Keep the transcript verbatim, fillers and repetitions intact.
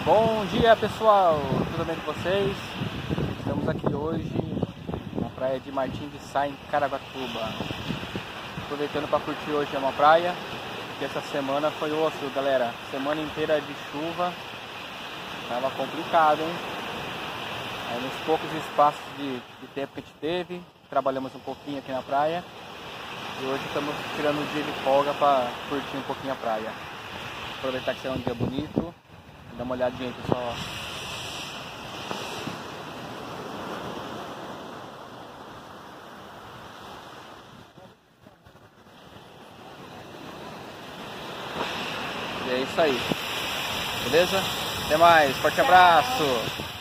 Bom dia, pessoal, tudo bem com vocês? Estamos aqui hoje na praia de Martim de Sá, em Caraguatatuba. Aproveitando para curtir hoje uma praia, porque essa semana foi osso, galera. Semana inteira de chuva, tava complicado, hein? Aí, nos poucos espaços de, de tempo que a gente teve, trabalhamos um pouquinho aqui na praia. E hoje estamos tirando um dia de folga para curtir um pouquinho a praia. Aproveitar que será um dia bonito. Dá uma olhadinha aí, pessoal. E é isso aí. Beleza? Até mais. Forte abraço.